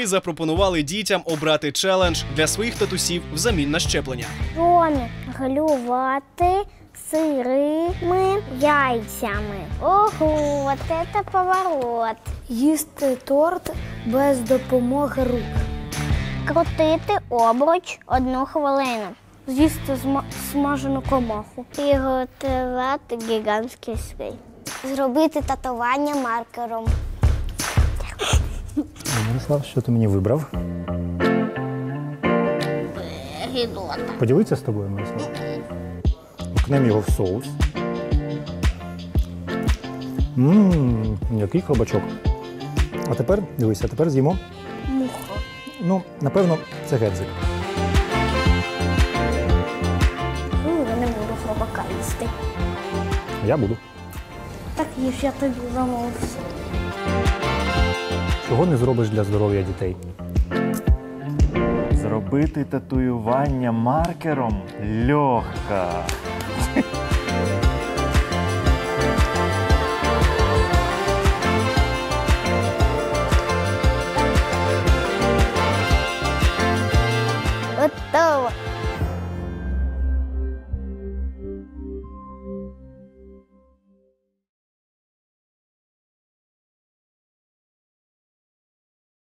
батьки запропонували дітям обрати челендж для своїх татусів взамін на щеплення. Жонглювати сирими яйцями. Ого, вот это поворот. Їсти торт без допомоги рук. Крутити обруч 1 хвилину. З'їсти смажену комаху. Приготувати гігантський свій. Зробити татування маркером. Мирослав, що ти мені вибрав? Гідота. Поділитися з тобою, Мирослав? Окнемо його в соус. Який хробачок. А тепер, дивися, тепер з'їмо. Муха. Ну, напевно, це гедзик. Я не буду хробака їсти. Я буду. Так їж, я тобі замовив. Чого не зробиш для здоров'я дітей? Зробити татуювання маркером легко.